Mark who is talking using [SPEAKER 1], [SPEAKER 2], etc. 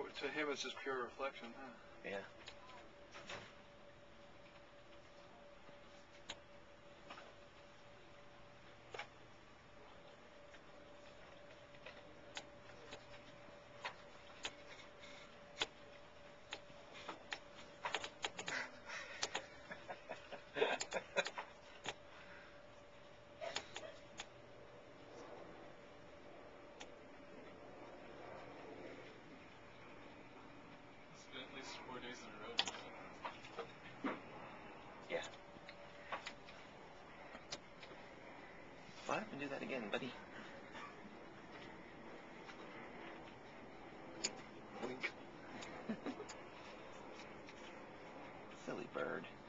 [SPEAKER 1] to him it's just pure reflection, huh?
[SPEAKER 2] Yeah.
[SPEAKER 1] At least 4 days in a row.
[SPEAKER 2] Yeah. What? Do that again, buddy. Wink. Silly bird.